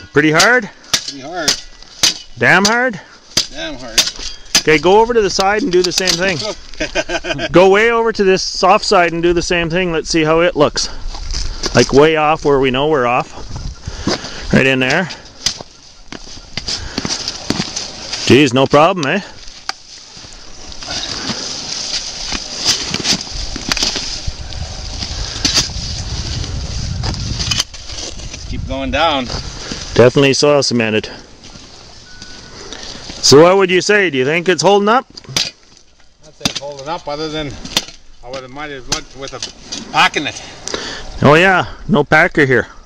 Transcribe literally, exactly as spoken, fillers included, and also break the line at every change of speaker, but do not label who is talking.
Pretty hard?
Pretty hard.
Damn hard?
Damn hard.
Okay, go over to the side and do the same thing. Go way over to this soft side and do the same thing. Let's see how it looks. Like way off where we know we're off. Right in there. Geez, no problem, eh?
Keep going down.
Definitely soil cemented. So what would you say? Do you think it's holding up?
I'd say it's holding up, other than I would have might have went with a pack in it.
Oh yeah, no packer here.